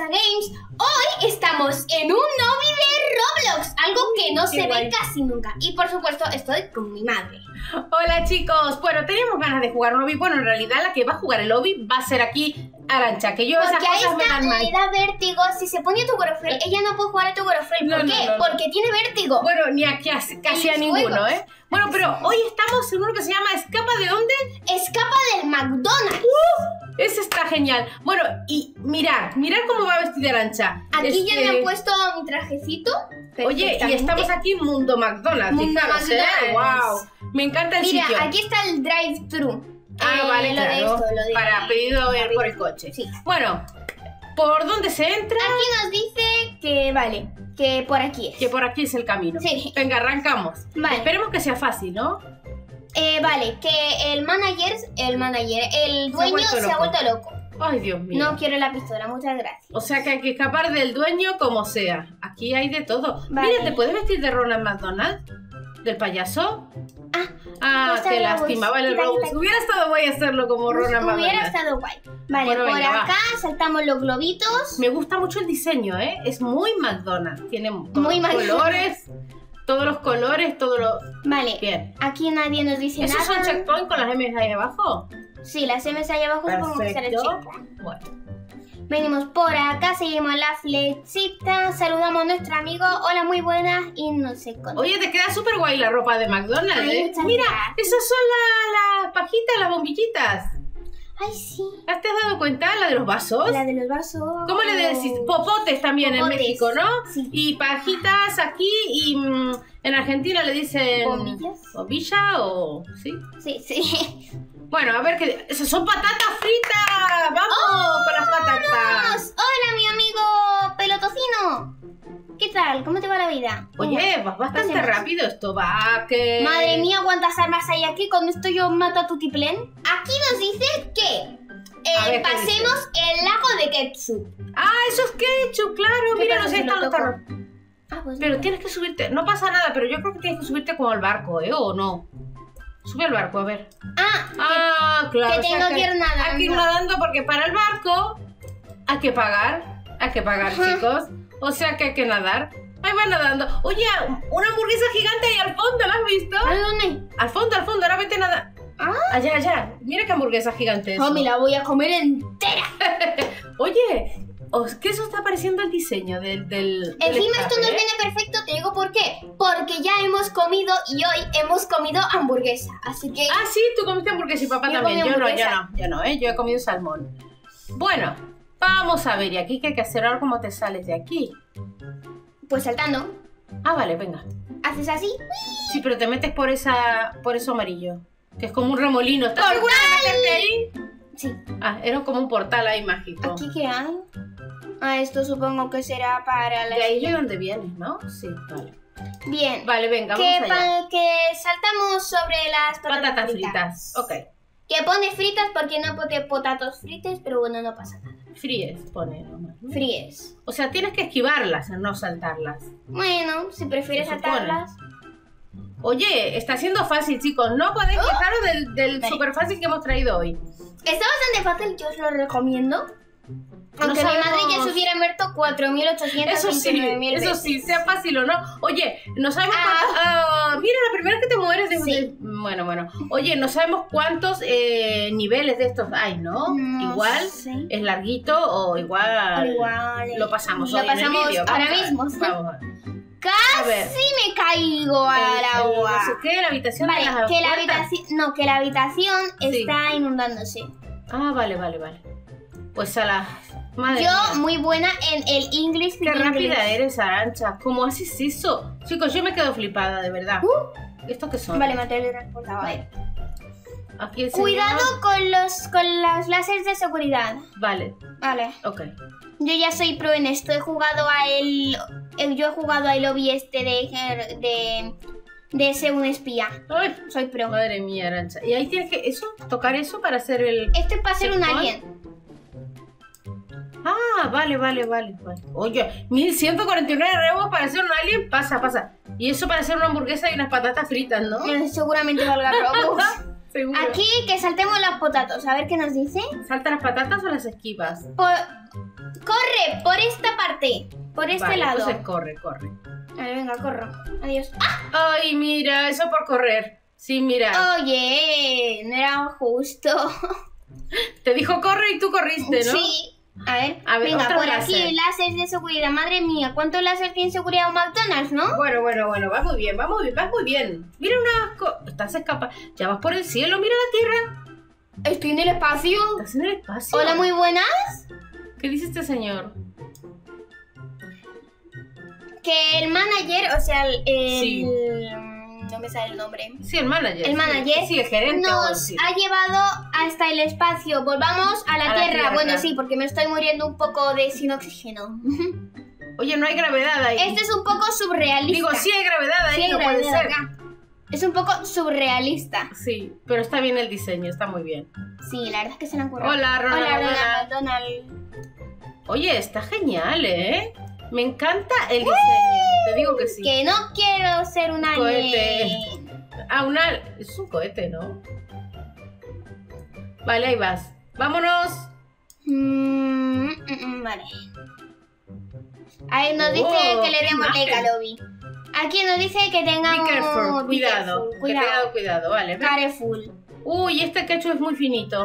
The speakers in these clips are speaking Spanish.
a Games. Hoy estamos en un lobby de Roblox, algo que no se ve casi nunca. Y por supuesto estoy con mi madre. Hola chicos, bueno, teníamos ganas de jugar un lobby. Bueno, en realidad la que va a jugar el lobby va a ser aquí Arantxa, que yo porque esas cosas me dan mal. le da vértigo. Si se pone tu girlfriend, ella no puede jugar a tu girlfriend. ¿Por qué? Porque tiene vértigo. Bueno, ni a casi a ninguno, ¿eh? Bueno, pero hoy estamos en uno que se llama ¿Escapa de dónde? Escapa del McDonald's. Ese está genial. Bueno, y mirad cómo va vestida Arantxa. Aquí ya me han puesto mi trajecito. Oye, y estamos aquí en Mundo McDonald's. Mundo fijaros, McDonald's. Wow. Me encanta el sitio. Mira, aquí está el drive-thru. Vale, lo claro. de esto, para pedido por el coche. Sí. Bueno, ¿por dónde se entra? Aquí nos dice que vale, que por aquí es. Que por aquí es el camino. Sí. Venga, arrancamos. Vale. Esperemos que sea fácil, ¿no? Vale, que el dueño se ha vuelto loco. Ay, Dios mío. No quiero la pistola, muchas gracias. O sea que hay que escapar del dueño como sea. Aquí hay de todo. Vale. Mira, ¿te puedes vestir de Ronald McDonald? ¿Del payaso? pues qué Robux. lástima, vale, Quita, Robux. quita. Hubiera estado guay hacerlo como Ronald McDonald. Hubiera estado guay. Vale, Bueno, por venga, acá saltamos los globitos. Me gusta mucho el diseño, ¿eh? Es muy McDonald's. Tiene Muy colores, todos los colores, todo lo... Vale, Bien. aquí nadie nos dice ¿Esos nada. son checkpoint con las M's ahí abajo? Sí, las M's ahí abajo supongo que será el Perfecto. checkpoint. Bueno. Venimos por acá, seguimos la flechita, saludamos a nuestro amigo, hola, muy buenas, y no sé cómo. Oye, te queda súper guay la ropa de McDonald's, Ay, ¿eh? muchas Mira, gracias. esas son las pajitas, las bombillitas. Ay, sí. ¿Te has dado cuenta? La de los vasos. La de los vasos. ¿Cómo le decís? Popotes también Popotes. en México, ¿no? Sí. Y pajitas aquí y en Argentina le dicen... ¿Bombillas? ¿Bombilla o...? ¿Sí? Sí, sí. Bueno, a ver qué... ¡Esas son patatas fritas! ¡Vamos con las patatas! Hola, mi amigo pelotocino. ¿Qué tal? ¿Cómo te va la vida? Oye, vas bastante Pasemos. rápido esto, va que... Madre mía, ¿cuántas armas hay aquí? Con esto yo mato a Tutiplén. Aquí nos dice que A ver, ¿qué pasemos el lago de ketchup. ¡Ah, eso es ketchup! ¡Claro! ¿Qué Mira, pasa no sé, si lo están los toco? carros. Pues Pero no. tienes que subirte... No pasa nada, pero yo creo que tienes que subirte como al barco, ¿eh? ¿O no? Sube al barco, a ver. Claro. que o sea tengo que ir nadando. Hay que ir nadando porque para el barco hay que pagar. Hay que pagar, Ajá. chicos. O sea que hay que nadar. Ahí va nadando. Oye, una hamburguesa gigante ahí al fondo, ¿la has visto? ¿A dónde? Al fondo, ahora vete a nadar. Allá. Mira qué hamburguesa gigante es. Oh, me la voy a comer entera. Oye, ¿qué eso está pareciendo el diseño del Encima esto escape, nos viene perfecto, te digo por qué. Porque ya hemos comido y hoy hemos comido hamburguesa. Así que... Ah, sí, tú comiste hamburguesa y papá Yo también. comí Yo hamburguesa. no, ¿eh? Yo he comido salmón. Bueno, vamos a ver. ¿Y aquí qué hay que hacer? Ahora, ¿cómo te sales de aquí? Pues saltando. Ah, vale, venga. Haces así. Sí, pero te metes por eso amarillo. Que es como un remolino. ¿Estás segura de meterte ahí? Sí. Ah, era como un portal ahí mágico. ¿Aquí qué hay? Esto supongo que será para la... De ahí es donde vienes, ¿no? Sí, vale. Bien. Vale, venga, Que, vamos allá. que saltamos sobre las Patatas fritas. Ok. Que pone fritas porque no pone potatos frites, pero bueno, no pasa nada. Fríes, pone nomás, ¿no? Fríes. O sea, tienes que esquivarlas, no saltarlas. Bueno, si prefieres Se supone. saltarlas. Oye, está siendo fácil, chicos. No podéis quejaros del Vale. súper fácil que hemos traído hoy. Está bastante fácil, yo os lo recomiendo. Aunque No mi madre sabemos- ya se hubiera muerto 4.829.000 Eso veces. sí, sea fácil o no. Oye, no sabemos cuántos... mira, la primera que te mueres de... Sí. Bueno. Oye, no sabemos cuántos niveles de estos hay, ¿no? No Igual sé. es larguito o igual... Igual. Lo pasamos Lo hoy en el pasamos vídeo. ahora Vamos a ver, mismo. Vamos a ver. A ver. Casi me caigo al agua. No sé qué, la habitación de Vale, las que la puertas. habitación, que la habitación Sí. está inundándose. Ah, vale. Pues a la... Madre Yo mía. muy buena en el English. Qué rápida eres, Arantxa. ¿Cómo haces eso? Chicos, yo me quedo flipada, de verdad. ¿Estos qué son? Vale, me teletransportaba. Vale. Aquí el señor- Cuidado con los láseres de seguridad. Vale, Vale. ok. Yo ya soy pro en esto. He jugado al lobby este de ser un espía. Ay, Soy pro. madre mía, Arantxa. Y ahí tienes que tocar eso para hacer el... Esto es para ser un ¿Checkpoint? alien. Ah, vale. Oye, 1149 euros para ser un alien, pasa. Y eso para hacer una hamburguesa y unas patatas fritas, ¿no? Seguramente valga Robux. Seguro. Aquí que saltemos las potatos. A ver qué nos dice. ¿Salta las patatas o las esquivas? Corre por esta parte. Por este Vale, lado. entonces corre, corre. A ver, venga, corro. Adiós. ¡Ah! Ay, mira, eso por correr. Sí, mira. Oye, no era justo. Te dijo corre y tú corriste, ¿no? Sí. A ver, venga, otro por láser. aquí láseres de seguridad. Madre mía, ¿cuántos láser tiene seguridad un McDonald's, no? Bueno, vas muy bien, vas muy bien. Mira estás escapando. Ya vas por el cielo, mira la tierra. Estoy en el espacio. Estás en el espacio. Hola, muy buenas. ¿Qué dice este señor? Que el manager, o sea, Sí. no me sale el nombre. Sí, el manager. El manager Sí, el gerente. nos ha llevado hasta el espacio. Volvamos a la tierra. Bueno, sí, porque me estoy muriendo un poco de sin oxígeno. Oye, no hay gravedad ahí. Este es un poco surrealista. Digo, sí hay gravedad ahí, Sí hay no puede gravedad ser. acá. Es un poco surrealista. Sí, pero está bien el diseño, está muy bien. Sí, la verdad es que se le han currado. Hola, Ronald. Hola, McDonald. Oye, está genial, ¿eh? Me encanta el diseño. Te digo que sí. Que no quiero ser un Cohete. alien. Ah, es un cohete, ¿no? Vale, ahí vas. ¡Vámonos! Vale. Ahí nos dice que le qué demos like imagen. al lobby. Aquí nos dice que tengamos... Be careful, cuidado. Be careful, Cuidado, vale. Careful. Uy, este ketchup es muy finito.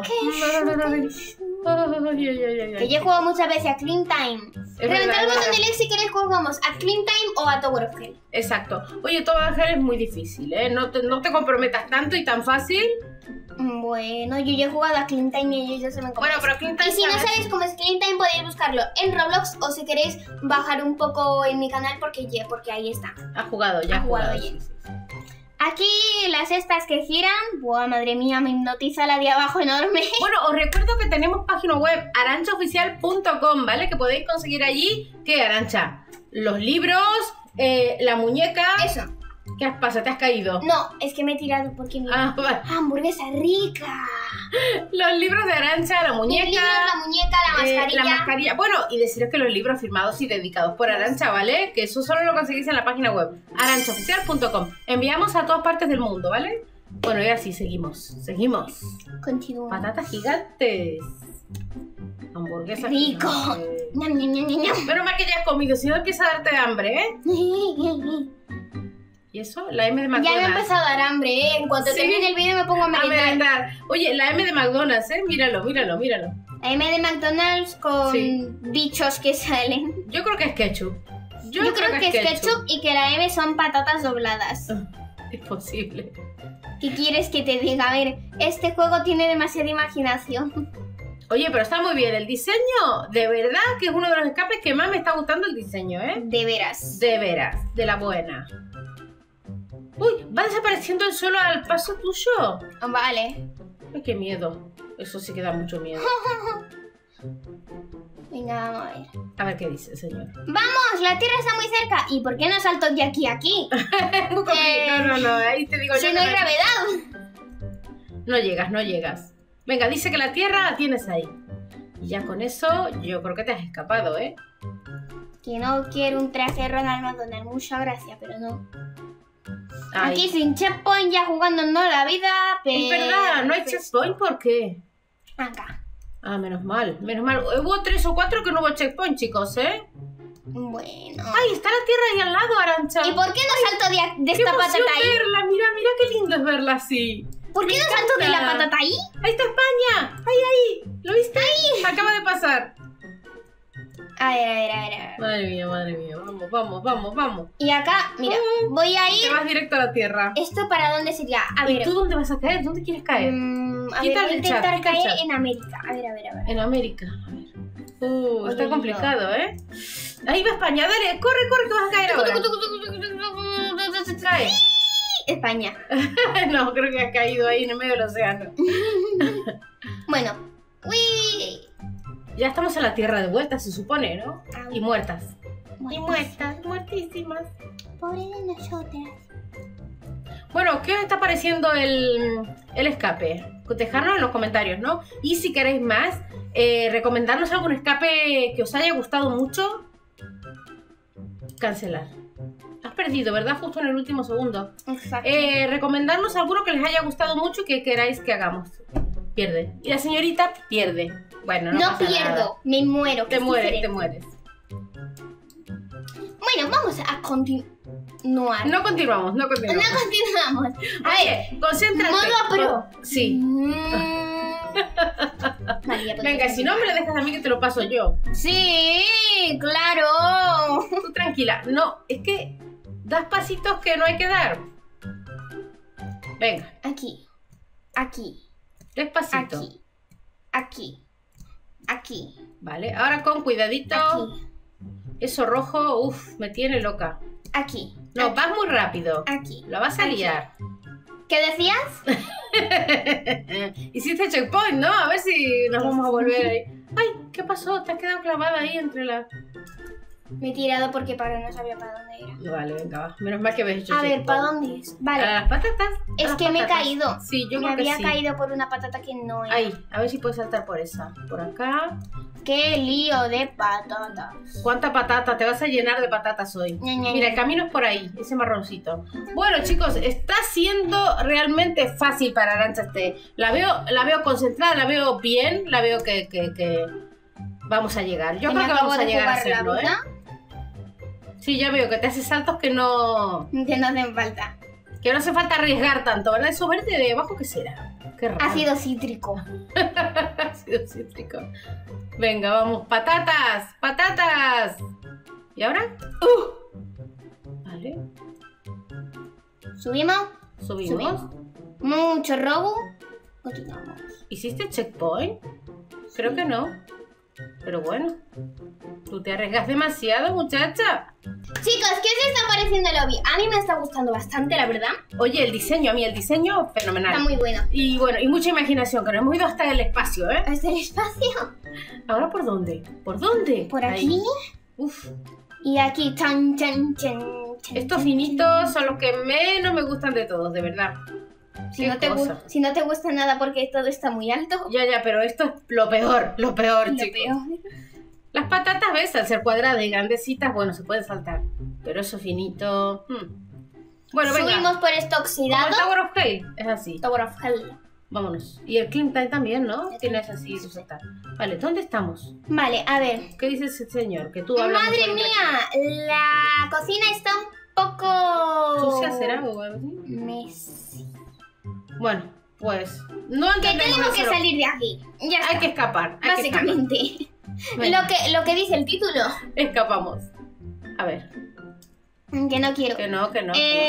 Que yo he jugado muchas veces a Clean Time. Reventad el botón de like si queréis que jugamos a Clean Time o a Tower of Hell. Exacto. Oye, Tower of Hell es muy difícil, ¿eh? No te comprometas tanto y tan fácil. Bueno, yo ya he jugado a Clean Time y ellos ya saben cómo Bueno, es. pero Clean Time Y si no sabes- sabéis cómo es Clean Time, podéis buscarlo en Roblox o si queréis bajar un poco en mi canal porque ahí está. Ha jugado, ya Ha ha jugado jugado. ya. Sí, sí. Aquí las estas que giran, buah, madre mía, me hipnotiza la de abajo enorme. Bueno, os recuerdo que tenemos página web aranchaoficial.com, ¿vale? Que podéis conseguir allí, ¿qué, Arancha? Los libros, la muñeca... Eso. ¿Qué pasa? ¿Te has caído? No, es que me he tirado porque mira. Vale. ¡Hamburguesa rica! Los libros de Arancha, la muñeca... El libro, la muñeca, la mascarilla. La mascarilla. Bueno, y deciros que los libros firmados y dedicados por Arancha, ¿vale? Que eso solo lo conseguís en la página web aranchaoficial.com. Enviamos a todas partes del mundo, ¿vale? Bueno, y así seguimos. Continúa. Patatas gigantes. Hamburguesas Rico. gigantes. Ñam, ñam, ñam, ñam, ñam. Menos mal que ya has comido, si no empieza a darte hambre, ¿eh? ¿Y eso? La M de Ya me McDonald's. ha empezado a dar hambre, ¿eh? En cuanto Sí. termine el vídeo me pongo a A merendar. merendar. Oye, la M de McDonald's, ¿eh? Míralo. La M de McDonald's con Sí. bichos que salen. Yo creo que es ketchup. Yo creo que es ketchup y que la M son patatas dobladas. Es posible. ¿Qué quieres que te diga? A ver, este juego tiene demasiada imaginación. Oye, pero está muy bien. El diseño, de verdad, que es uno de los escapes que más me está gustando el diseño, ¿eh? De veras. De veras, de la buena. Uy, va desapareciendo el suelo al paso tuyo. Vale. Ay, qué miedo. Eso sí que da mucho miedo. Venga, vamos a ver. A ver qué dice el señor. ¡Vamos! La Tierra está muy cerca. ¿Y por qué no salto de aquí a aquí? No, ahí te digo Si yo no que hay gravedad. no llegas. Venga, dice que la tierra la tienes ahí. Y ya con eso, yo creo que te has escapado, ¿eh? Que no quiero un traje Ronald McDonald. Muchas gracias, pero no. Ay. Aquí sin checkpoint ya jugándonos la vida. Es verdad, no hay checkpoint, ¿por qué? Acá. Ah, menos mal. Hubo 3 o 4 que no hubo checkpoint, chicos, ¿eh? Bueno. Ay, está la tierra ahí al lado, Arancha. ¿Y por qué no salto de ¡Qué esta emoción patata ahí? verla! Mira qué lindo es verla así. ¿Por qué Me no salto de la encanta. patata ahí? ¡Ahí está España! ¡Ahí! ¿Lo viste? ¡Ahí! Acaba de pasar. A ver. Madre mía. Vamos. Y acá, mira, voy a Te ir. vas directo a la tierra. ¿Esto para dónde sería? A ¿Y ver. tú dónde vas a caer? ¿Dónde quieres caer? A ver, Quítale voy a el chat, intentar quita el caer chat. en América. A ver. En América. A ver. Está Oye, complicado, ¿eh? Ahí va España, dale, corre, que vas a caer ahora. Cae. España. No, creo que has caído ahí en el medio del océano. Bueno. Uy. Ya estamos en la tierra de vuelta, se supone, ¿no? Y muertas. Muertísimas. Pobre de nosotras. Bueno, ¿qué os está pareciendo el escape? Dejadnos en los comentarios, ¿no? Y si queréis más, recomendarnos algún escape que os haya gustado mucho. Cancelar. perdido, ¿verdad? Justo en el último segundo. Exacto. Recomendarnos alguno que les haya gustado mucho y que queráis que hagamos. Pierde. Y la señorita pierde. Bueno, no No pasa pierdo, nada. me muero. que Te es mueres, diferente. te mueres. Bueno, vamos a continuar. No continuamos, no No continuamos. continuamos. A ver, Oye, concéntrate. modo pro. Sí. Vale, ya podemos Venga, si no me lo dejas a mí que te lo paso yo. Sí, claro. Tú tranquila. No, es que das pasitos que no hay que dar. Venga, Aquí, aquí, despacito. aquí, aquí, aquí, Vale, ahora con cuidadito. aquí, Eso rojo, uff, me tiene loca. aquí. No, aquí, vas muy rápido. aquí. La vas a Aquí. liar. ¿Qué decías? Hiciste checkpoint, ¿no? A ver si nos vamos a volver ahí. Ay, ¿qué pasó? Te has quedado clavada ahí entre la... Me he tirado porque para no sabía para dónde era. Vale, venga, va. Menos mal que habéis hecho A ver, checkpoint. ¿para dónde es? A Vale, las patatas. a es las que me he patatas. caído. Sí, yo me creo que había sí. caído por una patata que no era. Ahí, a ver si puedes saltar por esa. Por acá. ¡Qué lío de patatas! ¿Cuánta patata? Te vas a llenar de patatas hoy. Ña, ña, Mira, ña. el camino es por ahí, ese marroncito. Bueno, chicos, está siendo realmente fácil para Arantxa este. La veo concentrada, la veo bien, la veo que vamos a llegar. Yo Que creo me que acabo vamos a de llegar a jugar la hacerlo, ¿eh? vida, Sí, ya veo que te hace saltos que no que no hacen falta. hace falta arriesgar tanto, ¿verdad? Eso verde de abajo, ¿qué será? Qué raro. Ácido cítrico. Ácido cítrico. Venga, vamos. ¡Patatas! ¡Patatas! ¿Y ahora? Vale. Subimos. Subimos. Mucho robo. Continuamos. ¿Hiciste checkpoint? Creo que no. Pero bueno. Tú te arriesgas demasiado, muchacha. Chicos, ¿qué os está pareciendo el lobby? A mí me está gustando bastante, la verdad. Oye, el diseño, a mí el diseño, fenomenal. Está muy bueno. Y bueno, y mucha imaginación, que nos hemos ido hasta el espacio, ¿eh? ¿Es el espacio? ¿Ahora por dónde? ¿Por dónde? Por Ahí. aquí. Uf. Y aquí. Chan, chan, chan, chan, Estos chan, finitos son los que menos me gustan de todos, de verdad. chan. Si Qué no, cosa. si no te gusta nada porque todo está muy alto. Ya, pero esto es lo peor, Lo chicos. peor. Las patatas, ¿ves? Al ser cuadradas y grandecitas, bueno, se pueden saltar. Pero eso finito... Bueno, venga. Subimos por esto Como oxidado. el Tower of Hell, es así. Tower of Hell. Vámonos. Y el Clean Time también, ¿no? Tienes así de saltar. Vale, ¿dónde estamos? Vale, a ver. ¿Qué dice ese señor? Que tú hablas Madre mucho de mía, la cocina está un poco... ¿Sucia será o algo así? Messi. Bueno, pues... No Que entendemos tenemos que eso. salir de aquí. Ya está. Hay que escapar. hay que escapar. Básicamente. Venga, Lo que dice el título. escapamos. A ver. Que no quiero. Que no.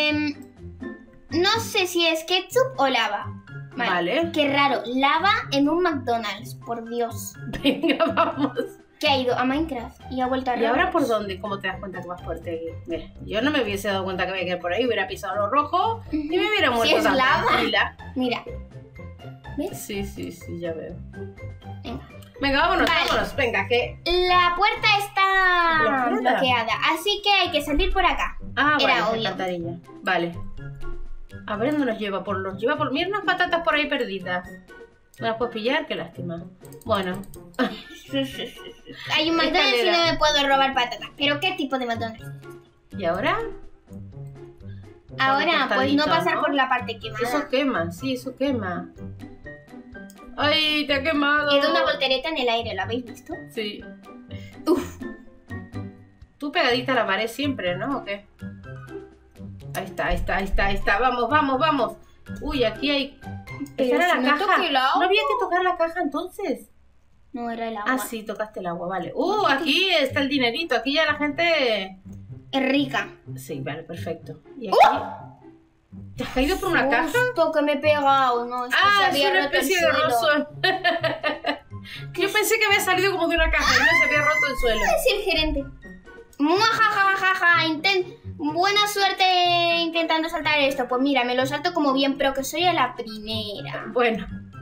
No sé si es ketchup o lava. Vale. Qué raro. Lava en un McDonald's. Por Dios. Venga, vamos. Que ha ido a Minecraft y ha vuelto a ¿Y ahora Roblox. por dónde? ¿Cómo te das cuenta que vas por este? Mira, yo no me hubiese dado cuenta que había que ir por ahí, hubiera pisado lo rojo y me hubiera muerto es tan lava. tranquila. Mira. Sí, ya veo. Venga. Venga, vámonos, Vale. vámonos. Venga, que... La puerta está ¿Bloqueada? bloqueada. Así que hay que salir por acá. Ah, Era vale, obvio. alcantarilla. Vale. A ver dónde nos lleva. Mira unas patatas por ahí perdidas. ¿No las puedes pillar? Qué lástima. Bueno. Hay un McDonald's y Escalera. no me puedo robar patatas. ¿Pero qué tipo de McDonald's? ¿Y ahora? Ahora, pues no tostadito, pasar ¿no? por la parte quemada. Eso quema, sí, eso quema. ¡Ay, te ha quemado! Es una voltereta en el aire, ¿lo habéis visto? Sí. Uf. Tú pegadita a la pared siempre, ¿no? ¿O qué? Ahí está. Vamos. Uy, aquí hay... Pero ¿Esa era si la no caja? toqué el agua. ¿No había que tocar la caja entonces? No era el agua. Ah, sí, tocaste el agua, vale. Aquí está el dinerito. Aquí ya la gente... Es rica. Sí, vale, perfecto. ¿Y aquí? ¿Te has caído por una caja? Justo que me he pegado, no, es que se Ah, es había una roto el especie de suelo. rozo. Yo pensé que había salido como de una caja y no se había roto el suelo. Es el gerente. Muajajajaja, buena suerte intentando saltar esto. Pues mira, me lo salto como bien, pero que soy a la primera. Bueno.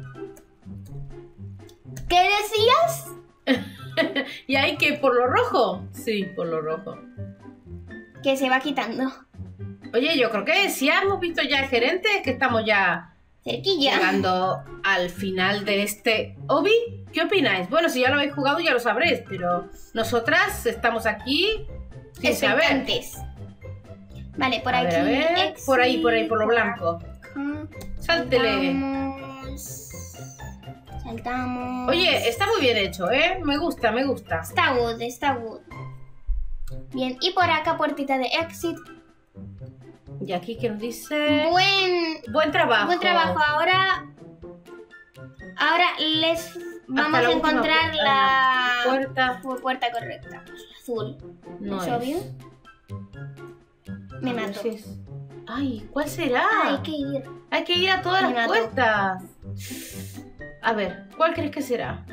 ¿Qué decías? ¿Y hay que por lo rojo? Sí, por lo rojo. Que se va quitando. Oye, yo creo que si hemos visto ya el gerente, es que estamos ya Cerquilla. llegando al final de este Obi. ¿Qué opináis? Bueno, si ya lo habéis jugado ya lo sabréis, pero nosotras estamos aquí sin saber. Expectantes. Vale, por A aquí. ver, a ver. exit, Por ahí, por lo blanco. Sáltele. Saltamos. Oye, está muy bien hecho, ¿eh? Me gusta, me gusta. Está good, está good. Bien, y por acá puertita de exit. Y aquí que nos dice... Buen trabajo. Buen trabajo. Ahora les vamos la a última encontrar la puerta. correcta. Azul. No ¿Es es. obvio? Me A ver mato. si es- Ay, ¿cuál será? Hay que ir. Hay que ir a todas Me las mato. puertas. A ver, ¿cuál crees que será?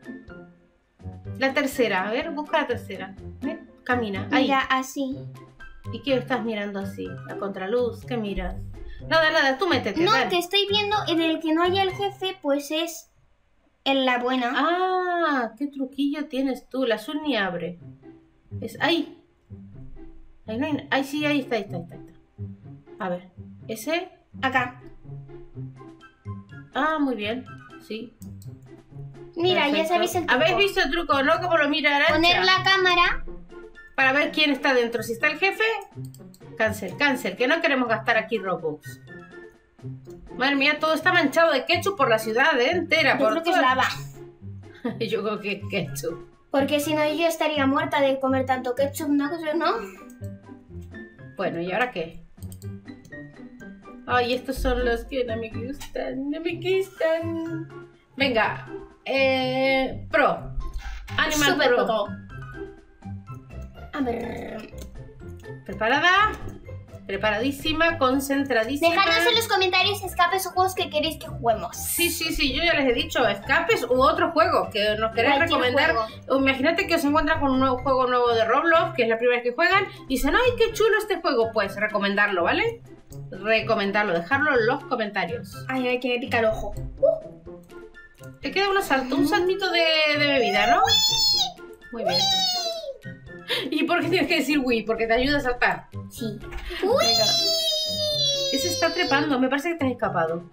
La tercera. A ver, busca la tercera. ¿Ven? Camina. Ahí. Mira, así. ¿Y qué estás mirando así? La contraluz. ¿Qué miras? Nada, tú métete. No, dale. que estoy viendo en el que no haya el jefe, pues es en la buena. Ah, qué truquillo tienes tú. La azul ni abre. Es ahí. Ahí no hay. Ahí sí, ahí está. A ver. ¿Ese? Acá. Ah, muy bien. Sí. Mira, ya Perfecto. sabéis el truco. ¿Habéis visto el truco, no? Como lo mira Arancha. Poner la cámara. Para ver quién está dentro. Si está el jefe, cancel, que no queremos gastar aquí Robux. Madre mía, todo está manchado de ketchup por la ciudad entera. Yo creo que es lava. Yo creo que es ketchup. Porque si no, yo estaría muerta de comer tanto ketchup, ¿no? ¿No? Bueno, ¿y ahora qué? Ay, estos son los que no me gustan. Venga, Pro. Animal Super Pro. Pro. A ver. ¿Preparada? Preparadísima, concentradísima. Dejadnos en los comentarios escapes o juegos que queréis que juguemos. Sí, yo ya les he dicho, escapes u otro juego que nos queréis Cualquier recomendar. juego. Imagínate que os encuentran con un nuevo juego nuevo de Roblox, que es la primera vez que juegan, y dicen, ¡ay, qué chulo este juego! Pues recomendarlo, ¿vale? Recomendarlo, dejarlo en los comentarios. Ay, que me pica el ojo. Te queda un saltito de bebida, ¿no? Muy bien. ¿Y por qué tienes que decir Wii? Porque te ayuda a saltar. Sí. Venga. Ese está trepando, me parece que te has escapado.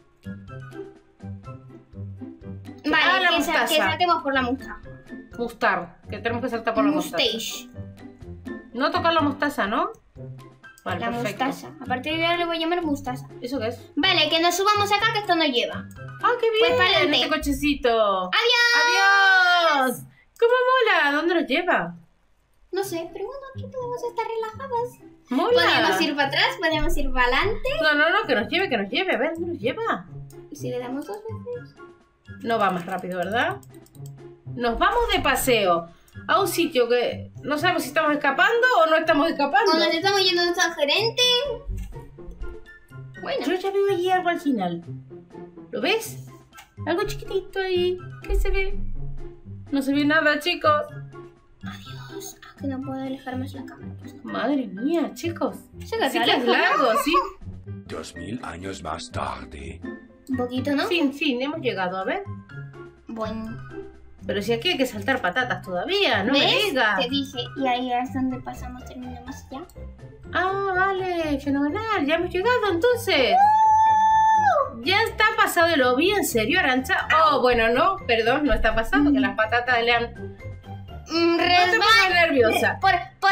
Vale, la que mostaza. saltemos por la mostaza. Mustar, que tenemos que saltar por la mostaza. Mustache. No tocar la mostaza, ¿no? Vale, La perfecto. mostaza. A partir de ahora le voy a llamar mostaza. ¿Eso qué es? Vale, que nos subamos acá que esto nos lleva. ¡Ah, qué bien! Pues pa'lante. Este cochecito. ¡Adiós! ¡Adiós! ¿Cómo mola? ¿Dónde nos lleva? No sé, pero bueno, aquí podemos estar relajadas. ¡Mola! Podemos ir para atrás, podemos ir para adelante. No, que nos lleve. A ver, ¿dónde nos lleva? ¿Y si le damos 2 veces? No va más rápido, ¿verdad? Nos vamos de paseo a un sitio que no sabemos si estamos escapando o no estamos escapando. O nos estamos yendo a nuestro gerente. Bueno, Yo ya veo allí algo al final. ¿Lo ves? Algo chiquitito ahí. ¿Qué se ve? No se ve nada, chicos. adiós. Ah, que no puedo alejar más la cámara. Pues no. Madre mía, chicos. Se que Sí se que es aleja, ¿no? largo, sí. 2000 años más tarde. Un poquito, ¿no? Fin, hemos llegado, a ver. Bueno. Pero si aquí hay que saltar patatas todavía, no me ¿Ves? digas. Te dije. Y ahí es donde pasamos, terminamos ya. Ah, vale, fenomenal, ya hemos llegado entonces. Ya está pasado de lo bien, ¿en serio, Arancha? Oh, bueno, no, perdón, no está pasando, que las patatas le han... No te pongas nerviosa.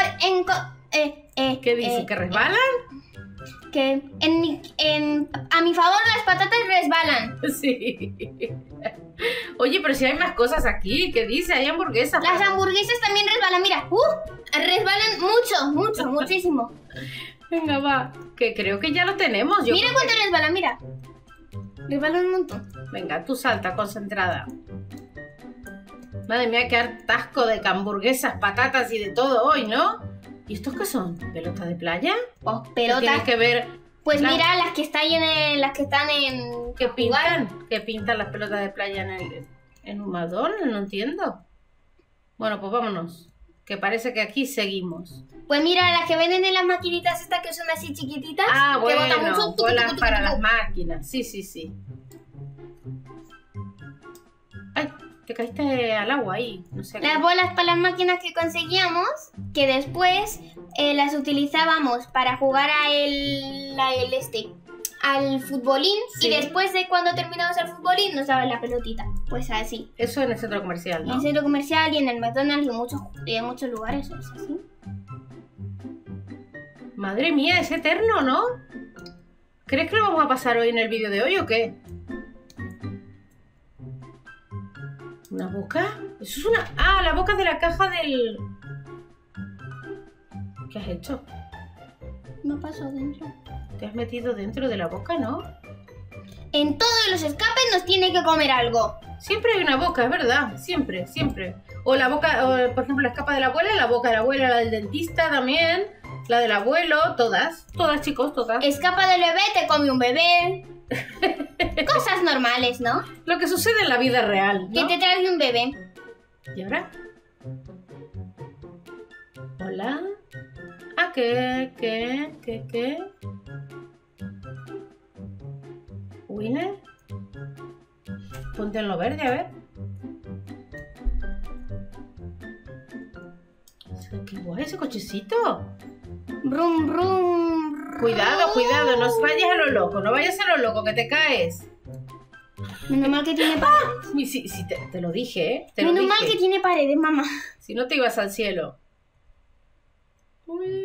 ¿Qué dice? ¿Que resbalan? Que a mi favor las patatas resbalan. Sí. Oye, pero si hay más cosas aquí, ¿qué dice? Hay hamburguesas. Las hamburguesas también resbalan, mira. Resbalan muchísimo. Venga, va, que creo que ya lo tenemos. Yo Mira creo cuánto resbalan, mira. Resbalan un montón. Venga, tú salta, concentrada. Madre mía, qué atasco de hamburguesas, patatas y de todo hoy, ¿no? ¿Y estos qué son? ¿Pelotas de playa? Oh, ¿Qué pelotas. tienes que ver? Pues Las- mira, las que están en ¿Qué jugar. pintan? ¿Qué pintan las pelotas de playa en un McDonald's? No entiendo. Bueno, pues vámonos. Que parece que aquí seguimos. Pues mira, las que venden en las maquinitas estas que son así chiquititas. Ah, que botan bueno, mucho. bolas para las máquinas. Sí. Ay, te caíste al agua ahí. No sé. Las bolas para las máquinas que conseguíamos, que después las utilizábamos para jugar al futbolín. Sí. Y después de cuando terminamos el futbolín nos daban la pelotita. Pues así. Eso en el centro comercial, En ¿no? el centro comercial y en el McDonald's y en muchos lugares es así. Madre mía, es eterno, ¿no? ¿Crees que lo vamos a pasar hoy en el vídeo de hoy o qué? ¿Una boca? Eso es una... Ah, la boca de la caja del... ¿Qué has hecho? Me paso dentro. Te has metido dentro de la boca, ¿no? En todos los escapes nos tiene que comer algo. Siempre hay una boca, es verdad. Siempre, siempre. O la boca, o, por ejemplo, la escapa de la abuela, la boca de la abuela, la del dentista también, la del abuelo, todas. Todas, chicos, todas. Escapa del bebé, te come un bebé. Cosas normales, ¿no? Lo que sucede en la vida real, Que ¿no? te trae un bebé. ¿Y ahora? Hola. Ah, ¿qué? ¿Winner? Ponte en lo verde, a ver. ¿Qué guay ese cochecito? Brum, brum. Cuidado, cuidado, no vayas a lo loco, no vayas a lo loco, que te caes. Menos mal que tiene paredes. Sí, te lo dije, ¿eh? Te lo Menos dije. mal que tiene paredes, mamá. Si no te ibas al cielo. Uy.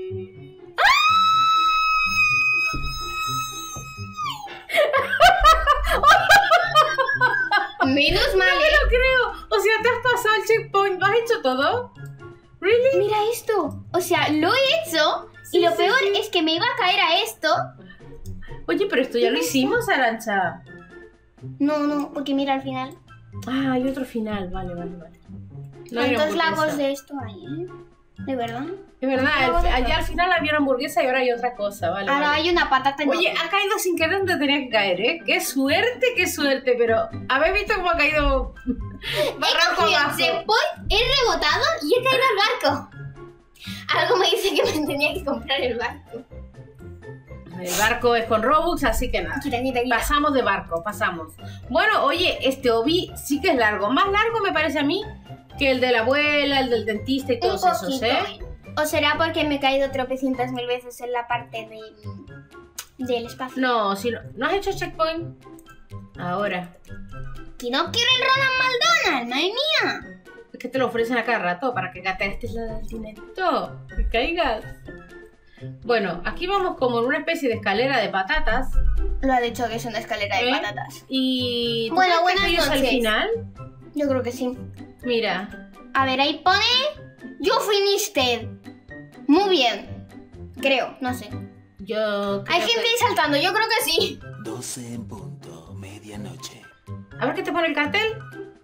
Menos mal, No me lo creo. O sea, te has pasado el checkpoint. ¿Lo has hecho todo? ¿Really? Mira esto. O sea, lo he hecho Sí, y lo sí, peor sí. es que me iba a caer a esto. Oye, pero esto ya lo hicimos, Arantxa. No, porque mira al final. Ah, hay otro final. Vale. No hay ¿Cuántos hamburguesa. lagos de esto hay, De verdad. Es verdad, Lagos de allá todo. al final había una hamburguesa y ahora hay otra cosa. Vale. Ahora hay una patata Oye, enorme. ha caído sin querer donde tenía que caer, ¿eh? ¡Qué suerte! Pero, ¿habéis visto cómo ha caído barranco He cogido el abajo? checkpoint, he rebotado y he caído al barco. Algo me dice que me tenía que comprar el barco. El barco es con Robux, así que nada. Quita. Pasamos de barco, pasamos. Bueno, oye, este obi sí que es largo. Más largo me parece a mí que el de la abuela, el del dentista y Un todos esos, poquito, ¿eh? O será porque me he caído tropecientas mil veces en la parte del espacio. No, si no has hecho checkpoint. Ahora. Que no quiero el Ronald McDonald, madre mía. Es que te lo ofrecen a cada rato para que gastes el dinerito. Que caigas. Bueno, aquí vamos como en una especie de escalera de patatas. Lo ha dicho que es una escalera de ¿Eh? patatas. Y ¿tú Bueno, crees que buenas aquí es al noches. final? Yo creo que sí. Mira. A ver, ahí pone... You finished. Muy bien. Creo, no sé. Yo creo Hay gente ahí saltando, yo creo que sí. 12 en punto, medianoche. A ver qué te pone el cartel.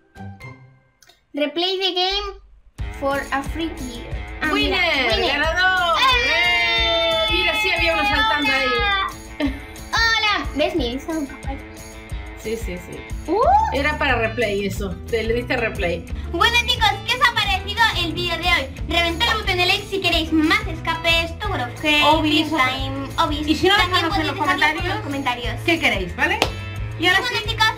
Replay the game for a free year. Ah, ¡Winner! mira, winner. ¡Ganador! ¡Eh! Mira, sí había uno saltando ahí. Hola. ¿Ves? Mi vista nunca falla. Sí. Era para replay eso. Te le diste replay. Bueno chicos, ¿qué os ha parecido el vídeo de hoy? Reventad el botón de like si queréis más escapes, Togorofe, Obis. Slime, Obis. Y si no, También déjanos en podéis los dejarlo por comentarios. los comentarios. ¿Qué queréis, vale? Y ahora Bueno sí. chicos,